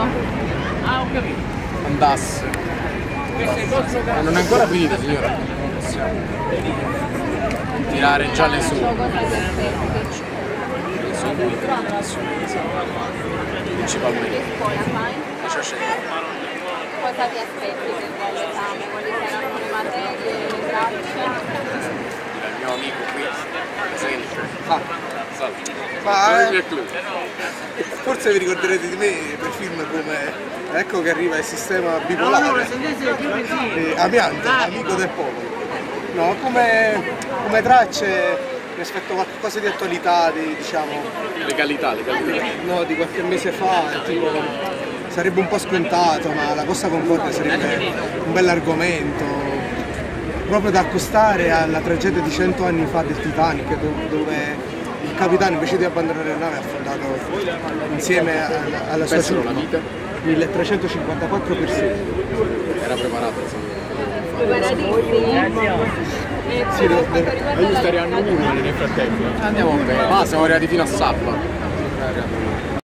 Ah, ho capito. andasse. Ma non è ancora finita, signora. Tirare già le sue. Principalmente. Cosa ti aspetti dall'esame? Quali saranno le materie, le tracce? Il mio amico qui. Presente. Salve. Forse vi ricorderete di me per film come Ecco che arriva il sistema bipolare. Amianto, amico del popolo. No, come tracce mi aspetto qualcosa di attualità, diciamo. Legalità. No, di qualche mese fa, tipo, sarebbe un po' scontato, ma la Costa Concordia sarebbe un bell'argomento, proprio da accostare alla tragedia di 100 anni fa del Titanic, dove il capitano invece di abbandonare la nave ha affondato insieme alla sua Persero la vita. 1354 persone. Era preparato, insomma. Sì, Io starei anno 1 nel frattempo. Andiamo bene. Siamo arrivati fino a Sappa.